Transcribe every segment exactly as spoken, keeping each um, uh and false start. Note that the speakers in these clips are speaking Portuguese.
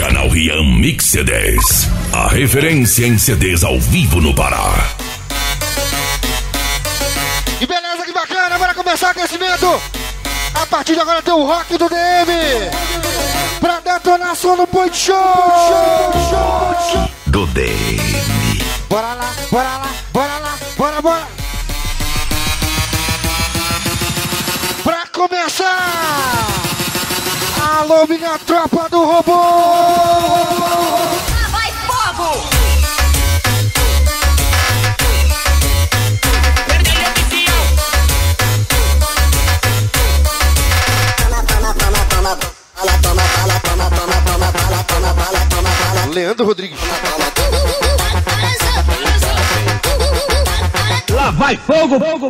Canal Rian Mix C Ds. A referência em C Ds ao vivo no Pará. Que beleza, que bacana. Bora começar o aquecimento. A partir de agora tem o rock do D M. Pra detonação no Point Show. Rock do D M. Bora lá, bora lá, bora lá, bora, bora. Pra começar. Alô, minha tropa do robô. Lá vai fogo. Leandro Rodrigues. Lá vai fogo, fogo.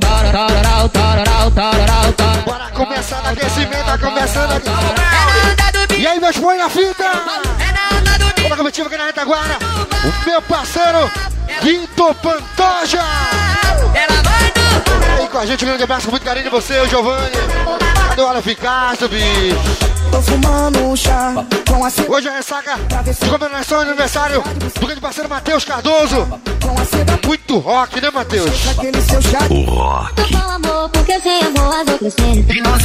Bora começar no aquecimento, tá começando aqui. E aí, meus põe na fita. Toda a comitiva aqui na retaguarda. O meu parceiro, Quinto Pantoja. E aí com a gente, um grande abraço, com muito carinho de você, o Giovanni. Cadê o Hora Ficaço, bicho? Tô fumando um chá com a seda. Hoje é ressaca de comemoração de aniversário do grande parceiro Matheus Cardoso. Com a seda. Muito rock, né, Matheus? Aquele seu chá. O rock. Sinto com amor, porque sem amor as outras tentam.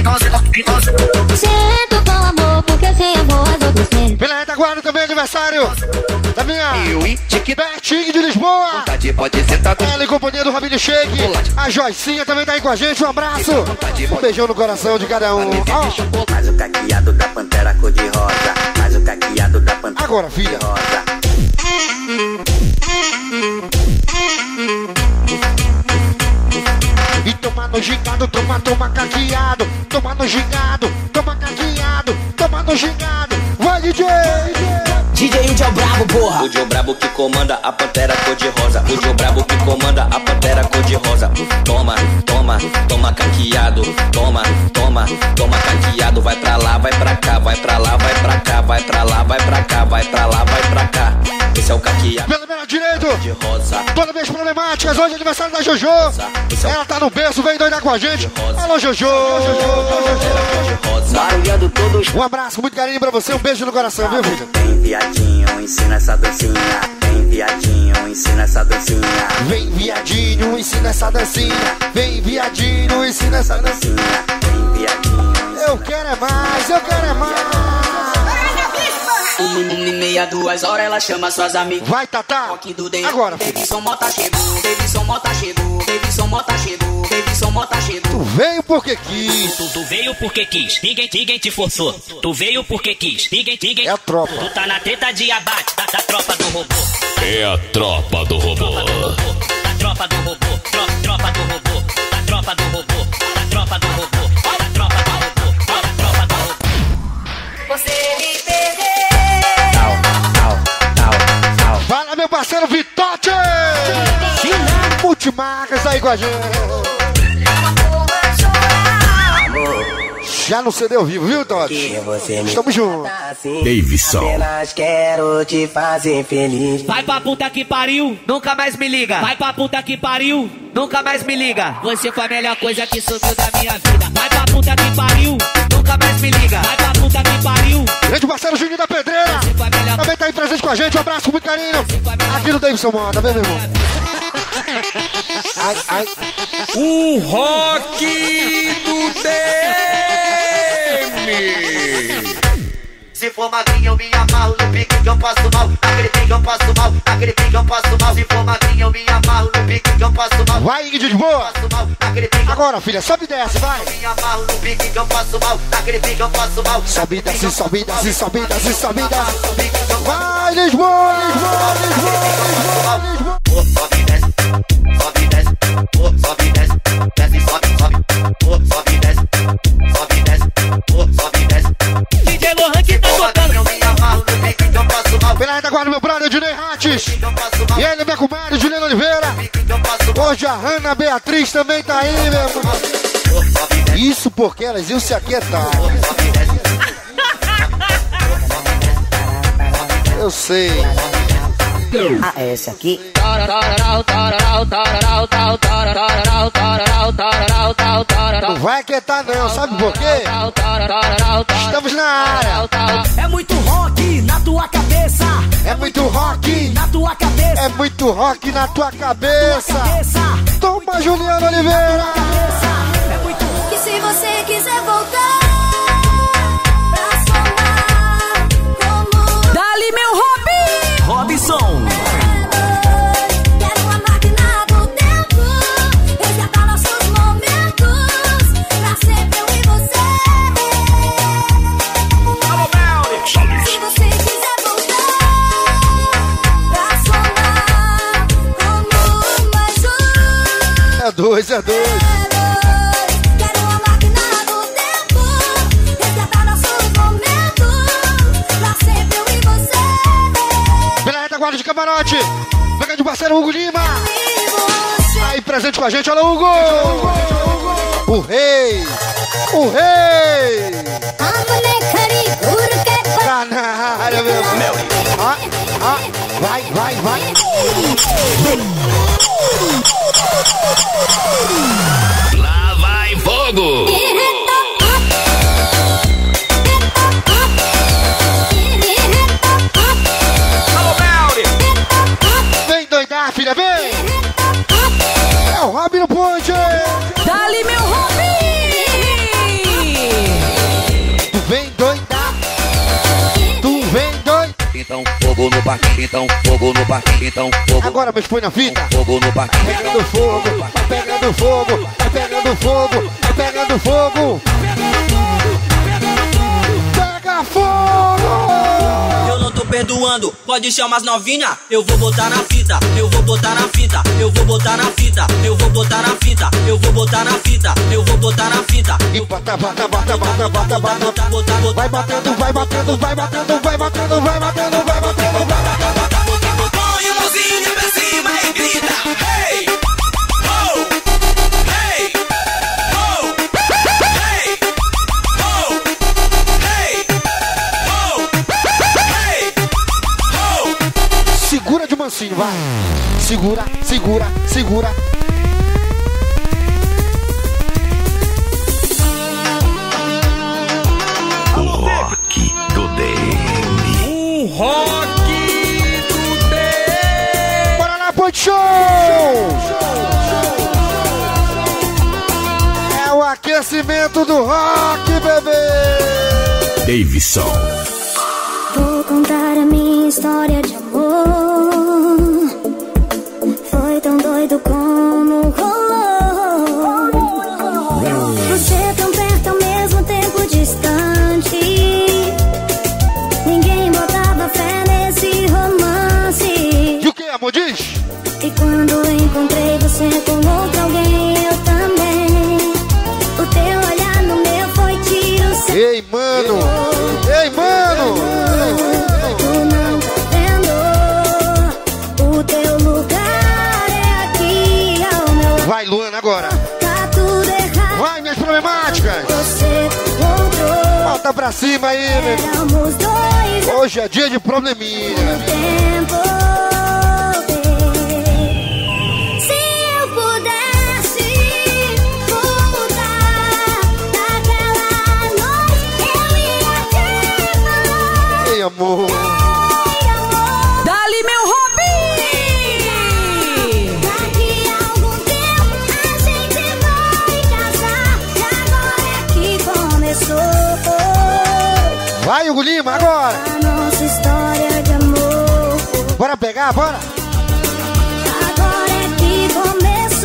Sinto com amor, porque sem amor as outras tentam. Pela retaguarda também aniversário da minha Betinho de Lisboa. Pode sentar com Ela e companhia do Rabinho Shake. A Joicinha também tá aí com a gente. Um abraço. Um beijão no coração de cada um. Ó. Faz o caqueado da pantera cor de rosa. Faz o caqueado da pantera Agora, filha. rosa. E toma no gingado, toma, toma caqueado. Toma no gingado, toma caqueado. Toma no gingado. Vai, D J! D J Udi é o brabo, porra. O Dio Brabo que comanda a pantera cor de rosa. O Dio Brabo que comanda a pantera cor de rosa. Toma, toma, toma caqueado. Toma, toma, toma caqueado. Vai pra lá, vai pra cá, vai pra lá, vai pra cá, vai pra lá, vai pra cá, vai pra lá, vai pra cá. Esse é o caqueado Pelo menos direito. de rosa. Todas as problemáticas. Hoje é aniversário da Jojo. Ela tá no berço, vem doidar com a gente. Alô, Jojo. De rosa. Barulhando todos. Um abraço, muito carinho pra você. Um beijo no coração, viu, filho? Vem viadinho, ensina essa dancinha. Vem viadinho, ensina essa dancinha. Vem, viadinho, ensina essa dancinha. Vem, viadinho, ensina essa dancinha. Vem viadinho. Eu quero é mais, eu quero é mais. Uma e meia, duas horas, ela chama suas amigas. Vai, Tatá. Rock do dente. Agora. Davidson Mota chegou, Davidson Mota chegou, Davidson Mota chegou, Davidson Mota Tu chegou. veio porque quis. Tu, tu veio porque quis, ninguém, ninguém te forçou. Tu veio porque quis, ninguém, ninguém. É a tropa. Tu tá na treta de abate da, da tropa do robô. É a tropa do robô. Da tropa do robô, tro, tropa do robô. Da tropa do robô, da tropa do robô. Da tropa do robô, tro, tropa do robô. Você me perdeu. Fala, meu parceiro Vitote. Multimarcas aí com a gente. Já no C D ao vivo, viu, Totti? Estamos juntos. Davidson. Apenas quero te fazer feliz. Vai pra puta que pariu, nunca mais me liga. Vai pra puta que pariu, nunca mais me liga. Você foi a melhor coisa que subiu da minha vida. Vai pra puta que pariu, nunca mais me liga. Vai pra puta que pariu. Grande parceiro Juninho da Pedreira. Você foi a melhor. Também tá aí presente com a gente. Um abraço com muito carinho. Aqui no Davidson Moda, meu irmão. Ai, ai. O rock do D M. Se for magrinha eu me amarro no pique que eu passo mal. Naquele pique eu passo mal, naquele pique eu passo mal. Se for magrinha eu me amarro no pique que eu passo mal. Vai, Ingrid de boa. Passo mal, naquele pique eu Agora, filha, sobe e desce, vai. me amarro no pique que eu passo mal. Naquele pique eu passo mal. Sobe e desce, sobe e desce, sobe e desce, sobe e desce. No pique que eu passo Vai, Lisboa, Lisboa, Lisboa, Lisboa, Lisboa. mal. Sobe e desce, sobe e desce, oh, sobe e desce, desce, sobe, sobe, oh, sobe e desce, sobe e desce, oh, sobe e desce. D J Lohan que tá tocando. Eu me amarro no pique que eu passo mal. Pela retaguarda, meu brother, Dinei Rates. Que eu passo mal. E ele, minha comadre, Juliana Oliveira. Pique que eu passo mal. Hoje a Ana Beatriz também tá aí, meu irmão. Oh, sobe e desce, Isso porque elas iam se aquietar. sobe e desce. Eu sei. Ah, esse aqui. Não vai aquietar não, sabe por quê? Estamos na área. É muito rock, natural. É muito rock na tua cabeça. Toma, Juliana Oliveira. Que se você quiser voltar pra somar como Dali, meu Robin! Robson. quero uma máquina do tempo, resgatar nossos momentos, pra sempre eu e você. Se você quiser voltar pra somar como mais um. É dois, é dois. Quero uma máquina do tempo, resgatar nossos momentos, pra sempre eu e você. Pela retaguarda de camarote. Pega de parceiro Hugo Lima. E você. Aí presente com a gente, olha o Hugo. O rei. O rei. Tá na área, meu. Ah, ah, vai, vai, vai. Lá vai fogo. Vem doidar, filha, vem. É o Robin no ponte. Dali, meu Robin! Tu vem doidar. Tu vem doidar. Então fogo no parque, então fogo no parque, então fogo. Agora, meus põe na fita. Fogo no parque. Pegando fogo, vai pegando fogo, vai pegando fogo, vai pegando fogo. Pega fogo! Eu não tô perdoando, pode chamar as novinha. Eu vou botar na fita, eu vou botar na fita, eu vou botar na fita, eu vou botar na fita, eu vou botar na fita, eu vou botar na fita. E bota, bota, bota, bota, bota, bota, bota. Vai batendo, vai batendo, vai batendo, vai batendo, vai batendo, vai batendo, vai batendo. Põe a mãozinha pra cima e grita, hey! Oh! Hey! Oh! Hey! Oh! Hey! Oh! Hey! Oh! Segura de mansinho, vai. Segura, segura, segura. O rock do D M. O rock do D M. Bora lá, Ponte Show! É o aquecimento do rock, bebê. Davidson. Vou contar a minha história de amor. Foi tão doido como rolou. Você tão perto ao mesmo tempo distante. Ninguém botava fé nesse romance. E o que, amor, diz? E quando encontrei você com outro alguém, eu também. O teu olhar no meu foi tiro sem. Ei, mano! Ei, mano! Tu não tá vendo. O teu lugar é aqui ao meu lado. Vai, Luana, agora. Tá tudo errado. Vai, minhas problemáticas. Você voltou. Volta pra cima aí, meu. Éramos dois ao Hoje é dia de probleminha. tempo. Se eu pudesse voltar naquela noite, eu ia te falar. Ei, amor. Dali, meu Robin! Daqui a algum tempo a gente vai casar. E agora é que começou Vai, Hugo Lima, agora. a nossa história de amor. Bora pegar, bora. Agora é que começou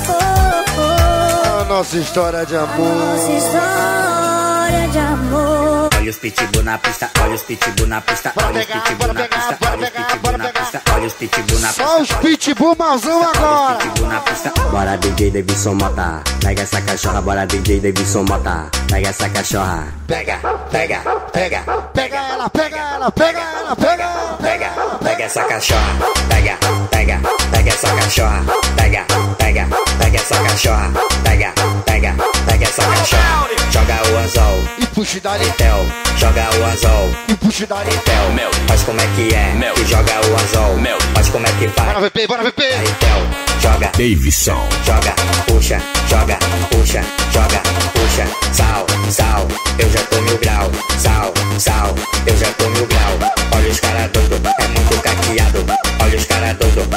A nossa história de a nossa amor. história de amor. Olha os pitbull na pista, olha os pitbull na pista, Bora olha os pegar, pitbull bora na pegar, pista, bora olha os pegar, pitbull bora na pegar. pista, olha os pitbull na pista. Só os pitbull mauzão agora. Pitbull na pista. Bora D J Davidson Mota, pega essa cachorra, bora D J Davidson Mota, pega essa cachorra, pega, pega, pega, Pega ela, pega ela, pega ela, pega ela. pega, pega essa cachorra, pega, pega, pega essa cachorra, pega, pega, pega essa cachorra, pega, pega, pega essa cachorra, joga o anzol, E puxa dali, Tel, joga o anzol, e puxa dali. Tel, faz como é que é, e joga o anzol, faz como é que Bora, faz, V P, bora, V P. aí Tel, joga, Davidson. joga, puxa, joga, puxa, joga, puxa, sal, sal, eu já tô mil grau, sal, sal, eu já tô mil grau, olha os cara doido, é muito caqueado, olha os cara doido,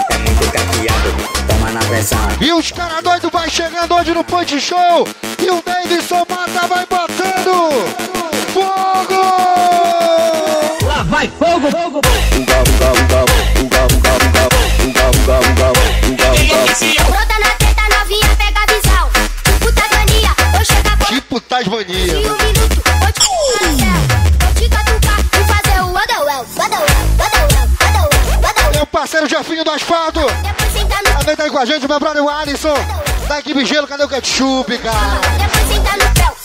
E os caras doidos vai chegando hoje no Punch Show. E o Davidson Mata vai botando fogo! Lá vai fogo, fogo, fogo. Brota na teta, novinha, pega a visão. Tipo Tasmania, eu chego a Tipo Tasmania. em um minuto, vou te colocar no céu. Vou te catucar e fazer o Wonderwell, Wonderwell, Wonderwell, Wonderwell, Wonderwell. Meu parceiro Jefinho do Asfalto. Depois senta no Também tá aí com a gente, meu brother Alisson. Da equipe Gelo, cadê o ketchup, cara? Depois senta no pé.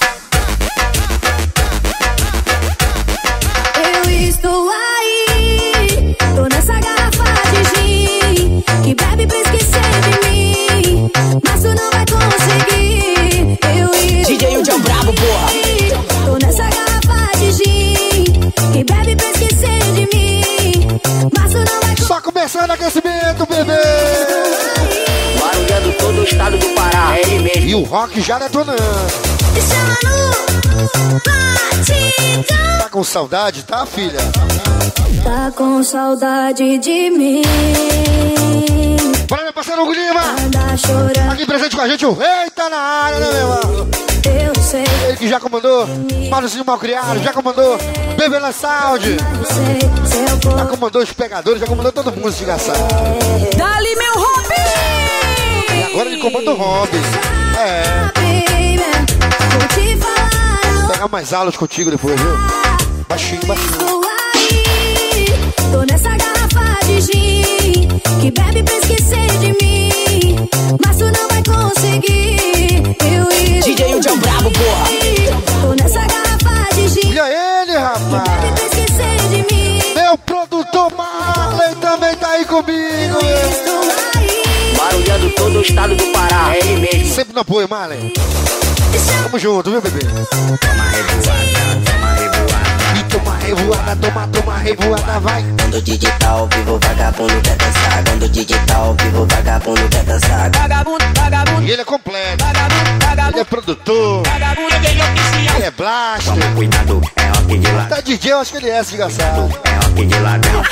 Eu estou aí, tô nessa garrafa de gin, que bebe pra esquecer de mim, mas tu não vai conseguir. Eu estou D J Udião Brabo, porra. aí, tô nessa garrafa de gin, que bebe pra esquecer de mim, mas tu não vai Só começando o aquecimento, bebê. Barulhando todo o estado do Pará. É ele mesmo. E o rock já detonando. te chamar no batidão. Tá com saudade, tá, filha? Tá com saudade de mim, Bora, meu parceiro Hugo Lima. anda chorando, Aqui presente com a gente, o Rei tá na área, né, meu irmão? eu sei. Ele que já comandou, Manuzinho Malcriado, já comandou Bebê na Sound, Eu sei, se eu já for comandou os pegadores, já comandou todo mundo, desgraçado. Dali meu E Robin! agora ele comanda o Robin. É, baby, vou te falar, vou pegar mais aulas contigo depois, viu? Baixinho, baixinho. estou aí, tô nessa garrafa de gin, que bebe pra esquecer de mim, mas tu não vai conseguir. Eu estou D J Udião Brabo, porra. aí, tô nessa garrafa de gin, Olha ele, bebe rapaz. pra esquecer de mim. Meu produtor Marley também tá aí comigo. Estou aí, Barulhando todo o estado do Pará. É ele mesmo. Sempre no apoio, Marley. Tamo junto, viu, bebê? Toma revoada, toma revoada. E toma revoada, toma, toma revoada, vai. Quando o digital ao vivo, vagabundo quer dançar. Quando o digital ao vivo, vagabundo quer dançar. Vagabundo, vagabundo, E ele é completo. vagabundo, Ele vagabundo, é produtor. vagabundo, ele oficial. Ele é blaster. Toma cuidado, é rock de ladrão. Tá D J, eu acho que ele é, desgraçado. É rock de ladrão.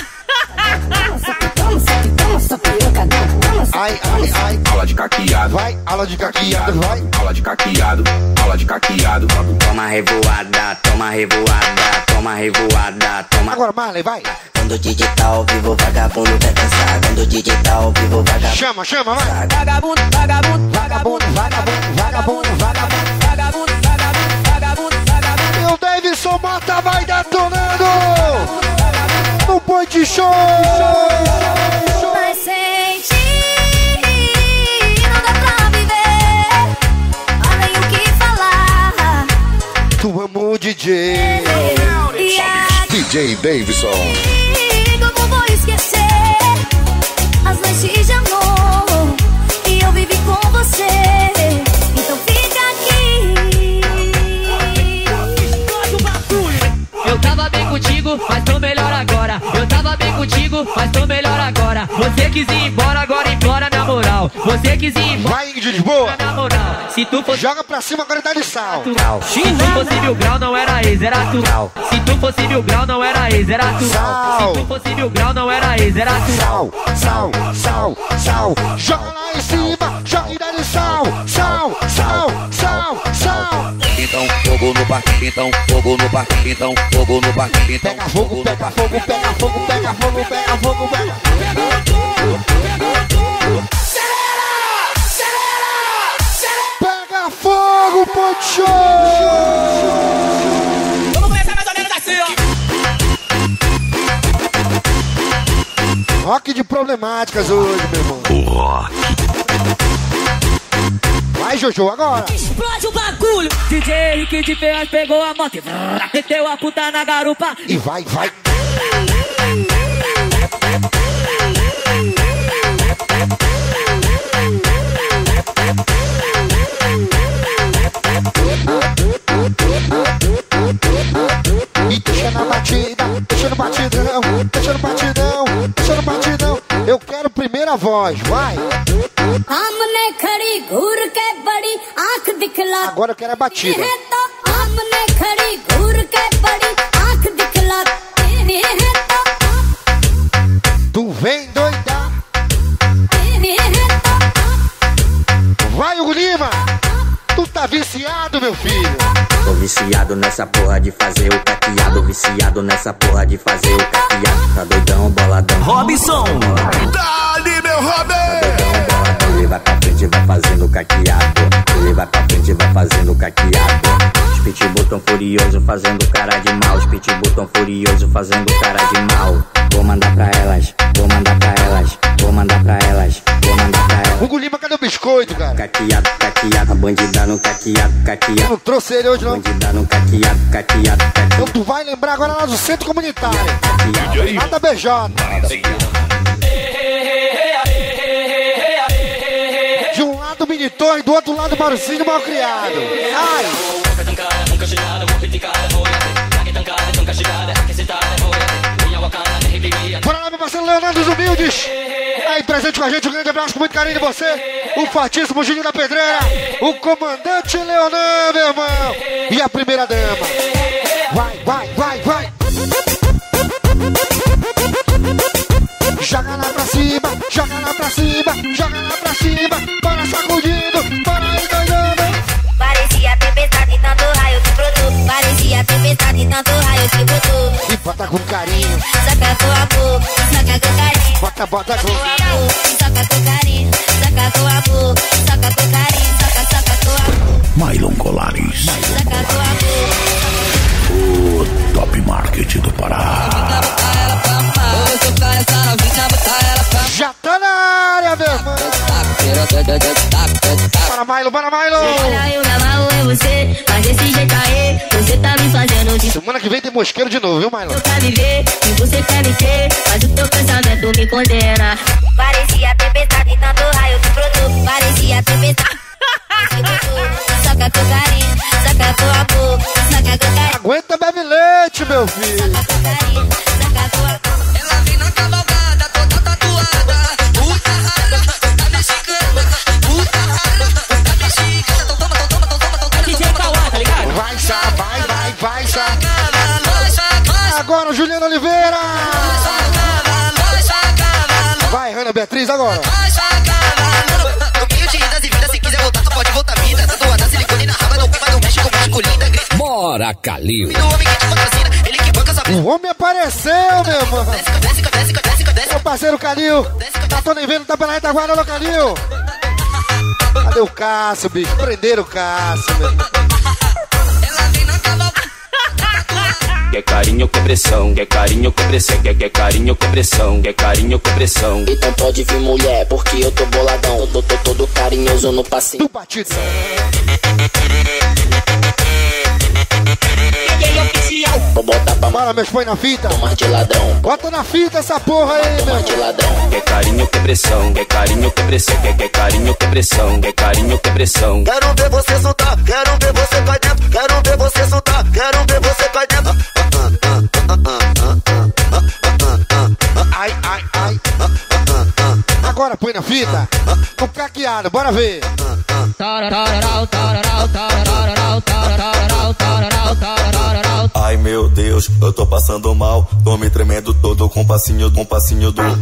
Ai, ai, ai. Aula de caqueado, Vai, aula de caqueado, vai. aula de caqueado, aula de caqueado. Toma revoada, toma revoada, toma revoada, toma. Agora, Marley, vai. Quando o digital ao vivo, vagabundo quer dançar. Quando o digital ao vivo, vagabundo. Chama, chama, vai. Vagabundo, vagabundo, Vagabundo, vagabundo, vagabundo, vagabundo. vagabundo, vagabundo, vagabundo, vagabundo. E o Davidson Mata vai detonando. No Punch Show. mas sem ti não dá pra viver. Olha nem o que falar. Tu ama o D J. E D J Davidson. aqui, como vou esquecer as noites de amor que eu vivi com você? Então fica aqui. Eu tava bem contigo, mas tô melhor agora. Eu tava bem contigo, mas tô melhor agora. Você quis ir embora, agora implora minha moral. Você quis ir embora, Vai, de Lisboa. minha moral. Se tu fosse Joga pra cima, agora dá de sal. tu, se tu fosse mil grau, não era ex, era tu. Se tu fosse mil grau, não era ex, era tu. Sal. Se tu fosse mil grau, não era ex, era tu. Sal, sal, sal, sal. Joga lá em cima, joga e dá de sal. Sal, sal, sal, sal. Então fogo no parque, então fogo no parque, então fogo no parque, então Pega fogo, pega fogo, pega fogo, pega fogo, pega fogo, pega. Pega fogo, Poncho! Vamos começar mais ou menos assim, ó. Rock de problemáticas hoje, meu irmão. O rock. Vai, Jojo, agora. Explode o bagulho. D J Henrique de Ferraz pegou a moto e vrrr, meteu a puta na garupa. E vai, vai. E deixa na batida, deixa no batidão, deixa no batidão, deixa no batidão. Eu quero primeira voz, vai. आमने खड़ी घूर के बड़ी आंख दिखला Agora eu quero a batida. है तो आमने खड़ी घूर के बड़ी आंख दिखलाते हैं तो Tu vem doidar. हैं तो caqueado, meu filho. Tô viciado nessa porra de fazer o caqueado. Viciado nessa porra de fazer o caqueado. Tá doidão, boladão. Robson. Dali, meu Robin. Tá doidão, boladão. Ele vai pra frente e vai fazendo caqueado. Ele vai pra frente e vai fazendo caqueado. Os pitbull tão furioso fazendo cara de mal. Os pitbull tão furioso fazendo cara de mal. Vou mandar pra elas, vou mandar pra elas, vou mandar pra elas, vou mandar pra elas. Hugo Lima, cadê o biscoito, cara? Caqueado, caqueado, bandida no caqueado, caqueado. Eu não trouxe ele hoje, não. Bandida no caqueado, caqueado, Então caqueado. tu vai lembrar agora lá do centro comunitário. Caqueado. Lá da B J. De um lado Minitor e do outro lado Mauricinho Malcriado. Ai! Bora lá, meu parceiro Leonardo dos Humildes. Aí, presente com a gente, um grande abraço com muito carinho de você. O fortíssimo Juninho da Pedreira. O comandante Leonan, meu irmão. E a primeira dama. Vai, vai, vai, vai. Joga lá pra cima, joga lá pra cima, joga lá pra cima. Bora sacudindo, bora aí doidando. Parecia tempestade, tanto raio que brotou. Parecia tempestade, tanto raio que brotou. E bota com carinho, Saca com amor, saca com carinho. bota, bota com Amor, saca com carinho. Saca com amor, saca com carinho. Saca, saca com amor, Mailon Colares. saca com amor. O Top Market do Pará. Já tá na área, meu irmão. Bora, Milo, bora, Milo. Olha, eu me amarro em você, mas desse jeito aí, você tá me fazendo de Semana que vem tem mosqueiro de novo, viu, Milo? eu pra viver, e você quer me ter, mas o teu pensamento me condena. Parecia tempestade, tanto raio que brotou. Parecia tempestade que brotou. Saca com carinho, saca com amor, saca com carinho. Aguenta, bebe leite, meu filho. Saca com carinho, saca com amor. Ela vem na cavalgada, toda tatuada. Puta rara, tá mexicana. Puta rara, tá mexicana. Então toma, então toma, então toma, então toma. D J Cauã, tá ligado? Vai, Sá, vai, vai, vai, Sá. Vai, vai, Agora, Juliana Oliveira. vai, vai, Vai, Ana Beatriz, agora. no meio de idas e vindas, se quiser voltar, tu pode voltar vida. Tatuada, silicone na raba, não mas não mexe com masculina. Grito Bora, Calil. do homem que te patrocina, ele que banca sua O homem apareceu, meu irmão. desce, desce, desce, desce, desce. Meu parceiro Calil. Tá todo vendo, tá pela retaguarda, alô, Calil. Cadê o Cássio, bicho? Prenderam o Cássio, meu irmão. Ela vem na cavalgada. Quer carinho com pressão, quer carinho com pressão, quer, quer carinho com pressão, quer carinho com pressão. Então pode vir mulher, porque eu tô boladão. Eu tô, tô todo carinhoso no passinho. Do batidão. Vou botar pra Bora, meus põe na fita. tomar de ladrão. Bota na fita essa porra aí, meu Tomar de irmão. ladrão. Quer carinho com pressão, quer carinho com pressão, quer, quer carinho com pressão, quer carinho com pressão. Quero ver você soltar, quero ver você cai dentro, quero ver você soltar, quero ver você cai dentro. Ai, ai, ai. Agora põe na fita. Com caqueado, bora ver. Ai meu Deus, eu tô passando mal. Tô me tremendo todo com passinho, com passinho do.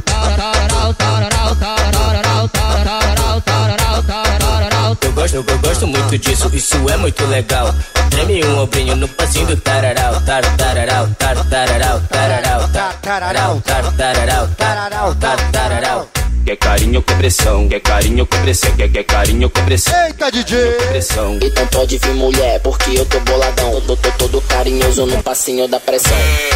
Eu gosto, eu gosto muito disso, isso é muito legal. Treme um ombrinho no passinho do tararau, tar, tararau, tar, tararau, tararau, tar, tararau, tar, tararau, tararau, tar, tararau. Quer carinho com pressão, quer carinho com pressão, quer, quer carinho com pressão. Eita, D J. Pressão. Então pode vir mulher, porque eu tô boladão. Eu tô, tô todo carinhoso no passinho da pressão.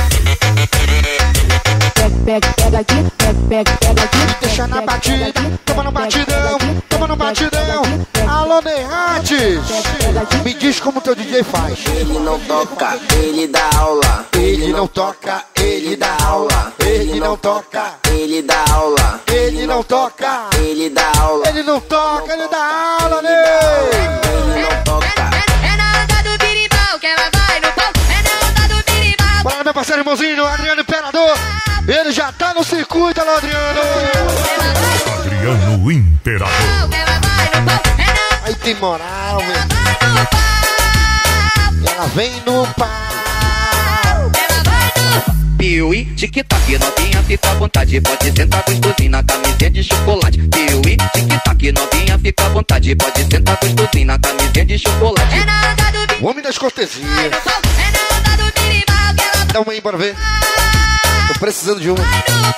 Pega, pega aqui, pega, pega, pega aqui. Deixa na batida, toma no batidão, toma no batidão. Alô, Neyrates. Me diz como teu D J faz. Ele não toca, ele dá aula. Ele não toca, ele dá aula. Ele não toca, Ele dá aula. ele não toca. Ele dá aula. Ele não toca, ele dá aula, Ney. Ele não toca. É na onda do birimbau que ela vai no pau. É na onda do birimbau. Bora, meu parceiro irmãozinho, Adriano Imperador. Ele já tá no circuito, alô, Adriano. Adriano Imperador. Ela vai no pau. É na Aí tem moral, meu. no pau. Ela vem no pau. Ela vai no Piuí, tic-tac, novinha, fica à vontade. Pode sentar gostosinho na camisinha de chocolate. Piuí, tic-tac, novinha, fica à vontade. Pode sentar gostosinho na camisinha de chocolate. É na onda do bi... O homem das cortesias. É na onda do birimbau que ela... Dá uma aí, bora ver. Tô precisando de uma.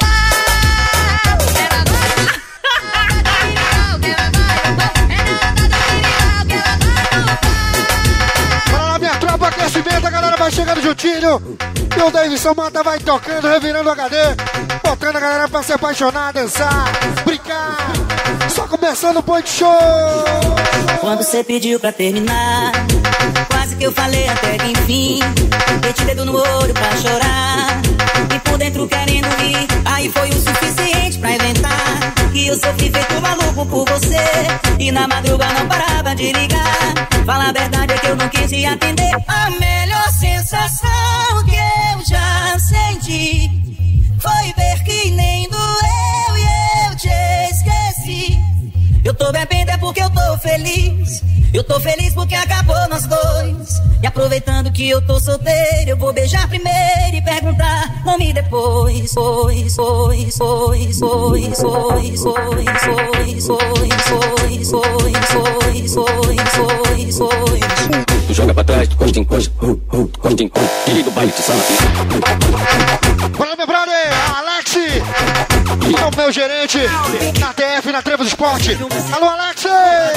Bora lá, minha tropa, aquecimento, a galera vai chegando juntinho. E o Davidson Mota vai tocando, revirando o H D, botando a galera pra se apaixonar, dançar, brincar. Só começando o Point Show. Quando você pediu pra terminar, quase que eu falei até que enfim. Meti dedo no olho pra chorar, e por dentro querendo rir. Aí foi o suficiente pra inventar que eu sofri feito maluco por você. E na madruga não parava de ligar. Fala a verdade é que eu não quis te atender. A melhor sensação que eu já senti foi ver que nem doeu e eu te esqueci. Eu tô bebendo é porque eu tô feliz. Eu tô feliz porque acabou nós dois. E aproveitando que eu tô solteiro, eu vou beijar primeiro e perguntar nome depois. Pois, pois, pois, pois, pois, pois, pois, pois, pois, pois, pois, pois, pois, pois. Tu joga pra trás, tu costa em costa, uh, uh, tu costa em costa, querido baile de sala. Fala, meu brother, Alex, é o meu gerente na T F, na Trevo do Esporte. Alô, Alex!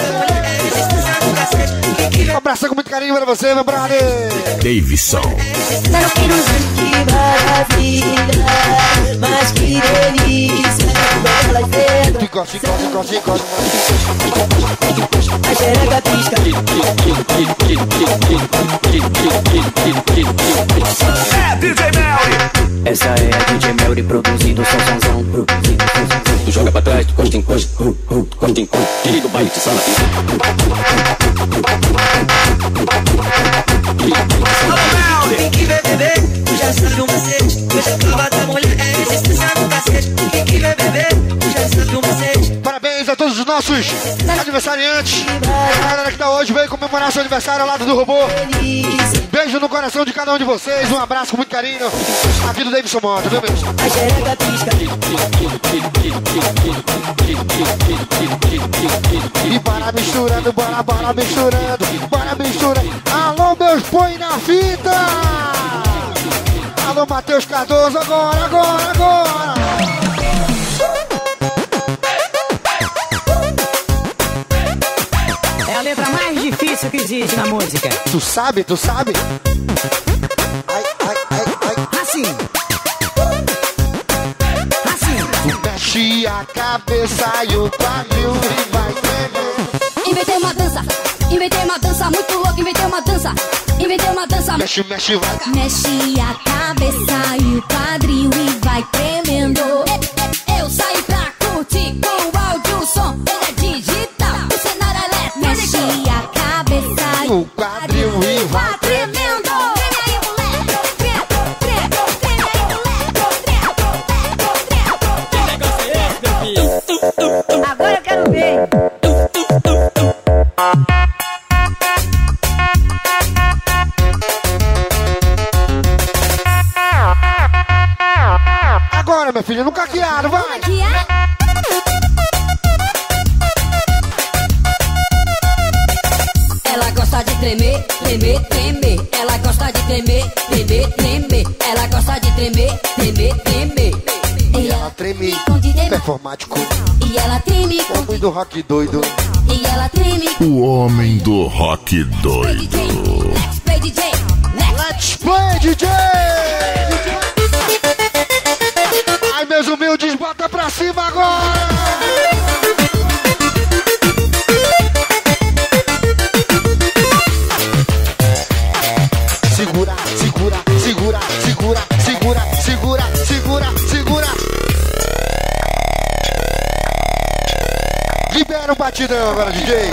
Um abraço com muito carinho pra você, meu brother. Davidson. Não que nos que vida, mas que delícia. Encosta, encosta, encosta, encosta. A xereca pisca. É D J Melly. Essa é a D J Melly produzindo som, som, som. Tu joga pra trás, tu costa em costa, uh, uh, tu costa em costa, querido baile de sala. Tem que ver, bebê, tu já sabe o macete. Eu já tava da mulher, é resistência no cacete. Tem que ver, bebê, tu já sabe o macete. Parabéns a todos os nossos aniversariantes. A galera que tá hoje veio comemorar seu aniversário ao lado do robô. Beijo no coração de cada um de vocês. Um abraço com muito carinho. Aqui do Davidson Mota, viu, mesmo? A xereca pisca. E bora misturando, bora, bora misturando, bora misturando. Alô, meus põe na fita! Alô, Matheus Cardoso, agora, agora, agora! É a letra mais difícil que existe na música. Tu sabe, tu sabe? Ai, ai, ai, ai. Assim. Mexe a cabeça e o quadril e vai tremer. Inventei uma dança, inventei uma dança muito louca, inventei uma dança, inventei uma dança. Mexe, mexe, vai. Mexe a cabeça e o quadril e vai tremendo. Eu saí pra curtir com o áudio, o som, ele é digital, o cenário elétrico. Mexe a cabeça e o quadril e vai tremendo. Agora eu quero ver. Agora, minha filha, no caqueado, vai. Ela gosta de tremer, tremer, tremer. Ela gosta de tremer, tremer, tremer. Ela gosta de tremer, tremer, tremer. E ela treme, performático. E ela treme, o homem do rock doido. E ela treme, o homem do rock doido. Let's play D J, let's play D J. Ai, meus humildes, bota pra cima agora. Segura, segura, segura, segura, segura, segura, segura, segura. Libera o batidão agora, D J.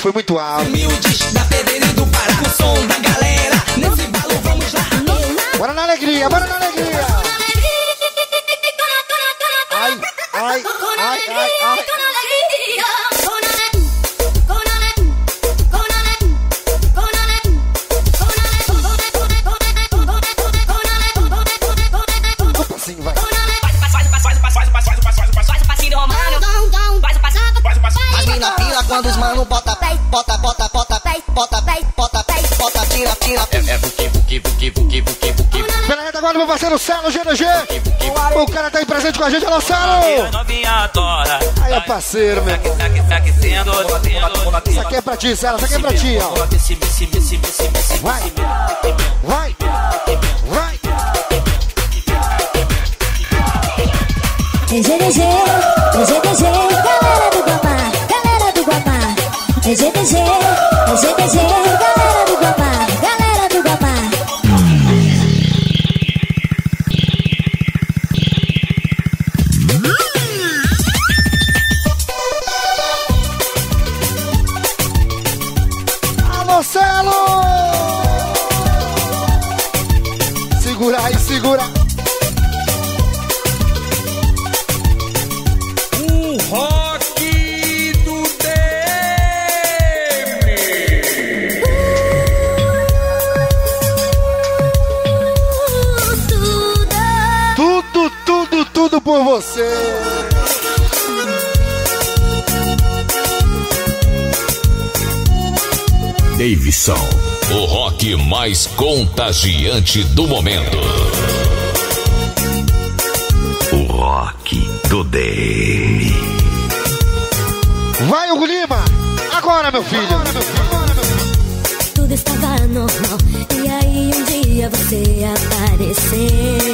foi muito alto. Humildes da Pedreira do Pará, o som da galera. Nesse balo vamos lá. Bora na alegria, bora na alegria. Ai, ai, ai, ai, ai. Quando os mano bota, bota, bota, bota, bota, bota, bota, bota, tira, tira. É, é buque, buque, buque, buque, buque, buque. Pela reta agora, meu parceiro Celo, G D G. O cara tá aí presente com a gente, alô, Celo. Aí, é parceiro, meu. Isso aqui é pra ti, Celo, isso aqui é pra ti, ó. Vai, vai, vai. G D G, G D G, galera do Guamá. É G D G, é G D G, galera do Guamá, galera do Guamá. Alô, Celo! Segura aí, segura. O rock do Tudo, tudo, tudo por você. Davidson, o rock mais contagiante do momento. O rock do D M. Vai, Hugo Lima! Agora, meu filho! Agora, meu filho. Tudo estava normal, e aí um dia você apareceu.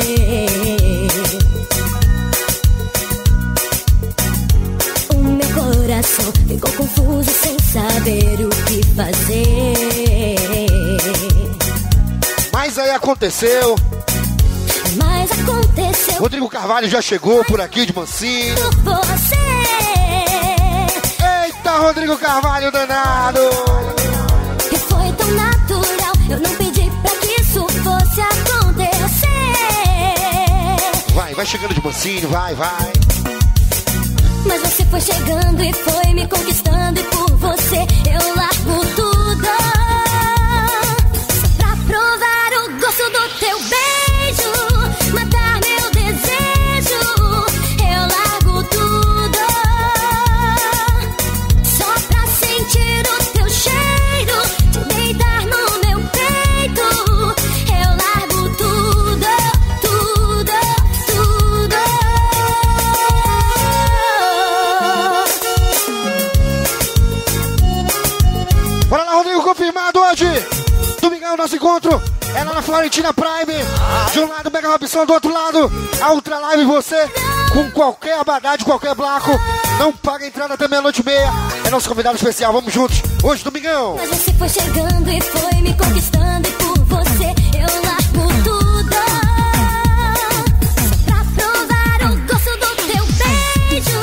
O meu coração ficou confuso sem saber o que fazer. Mas aí aconteceu. Mas aconteceu. Rodrigo Carvalho já chegou por aqui de mansinho. Você. Eita, Rodrigo Carvalho danado. E foi tão natural, eu não pedi pra que isso fosse acontecer. Vai, vai chegando de mansinho, vai, vai. Mas você foi chegando e foi me conquistando, e por você eu largo tudo, só pra provar o gosto do teu beijo, matar meu desejo. Eu largo tudo, só pra sentir o teu cheiro, te deitar no meu peito. Eu largo tudo, tudo, tudo. Bora lá, Rodrigo, confirmado hoje. Domingão, nosso encontro é lá na Florentina Prime. De um lado, Mega Robson, do outro lado, a Ultra Live. Você, com qualquer abadá de qualquer bloco, não paga entrada até meia-noite e meia. É nosso convidado especial, vamos juntos. Hoje, domingão. Mas você foi chegando e foi me conquistando, e por você eu largo tudo, só pra provar o gosto do teu beijo.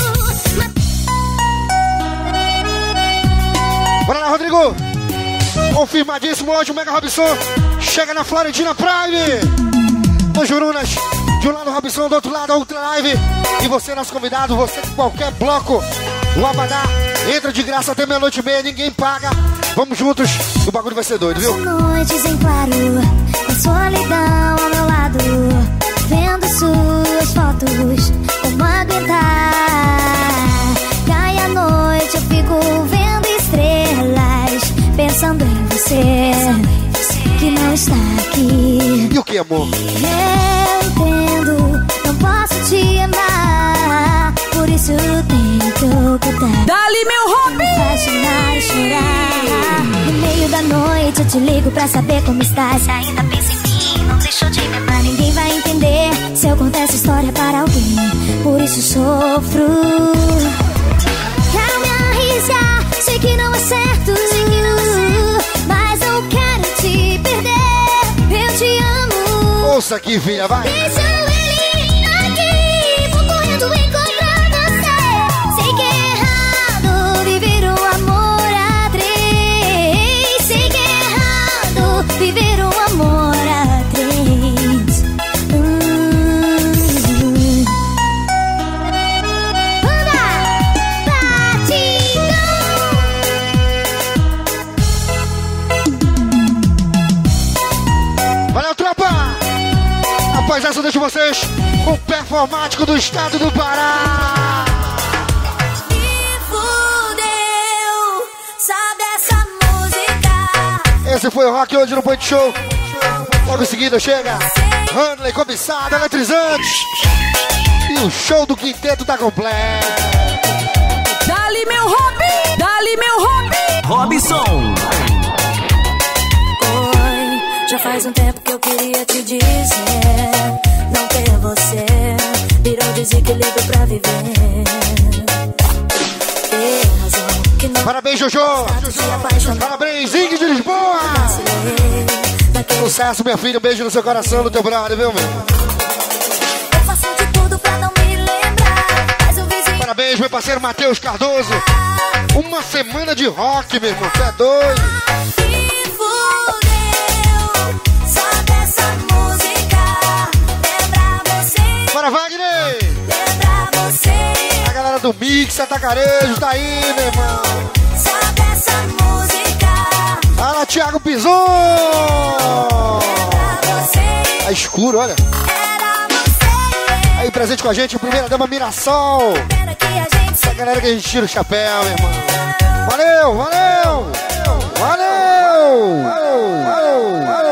Bora lá, Rodrigo. Confirmadíssimo hoje, o Mega Robson chega na Florentina Prime. Nos Jurunas, de um lado o Robson, do outro lado a Ultra Live. E você, nosso convidado, você com qualquer bloco, o Abadá, entra de graça até meia-noite e meia, ninguém paga. Vamos juntos, o bagulho vai ser doido, viu? Noites em claro, com solidão ao meu lado, vendo suas fotos, como aguentar? Cai a noite, eu fico vendo estrelas, pensando em você, que não está aqui. E o que, amor? Eu entendo, não posso te amar, por isso tenho que ocultar. Dali, meu hobby! Me faz chorar e chorar. No meio da noite eu te ligo pra saber como estás. Se ainda pensa em mim, não deixou de me amar. Ninguém vai entender se eu contar essa história para alguém, por isso sofro. Quero me arriscar, sei que não é certo, mas eu quero te perder. Eu te amo. Ouça aqui, filha, vai. Deixa ele aqui, vou correndo encontrar você. Sei que é errado viver o amor a três. Mas essa eu deixo vocês com o performático do estado do Pará. Me fudeu, sabe essa música? Esse foi o Rock hoje no Point Show. Logo em seguida chega Handley, cobiçado, eletrizante. E o show do quinteto tá completo. Dali meu hobby, dali meu hobby. Robson. Oi, já faz um tempo que eu queria te dizer. Não ter você virou desequilíbrio pra viver. Tem razão que não. Parabéns, Jojo. Parabéns, Ingrid de Lisboa. Sucesso, minha filha. Um beijo no seu coração, no teu brother, viu, meu? Eu faço de tudo pra não me lembrar. Mas o vizinho. Parabéns, meu parceiro Matheus Cardoso. Uma semana de rock, meu irmão. Você é doido. Me fudeu, sabe essa música? Lembra você? Bora, Wagner. Lembra você? A galera do Mix, Atacarejo, tá aí, meu irmão. Sabe essa música? Fala, Thiago Pison. Tá escuro, olha. Aí, presente com a gente, a primeira dama Mirassol. Essa galera que a gente tira o chapéu, meu irmão. Valeu, valeu. Valeu. Valeu. Valeu.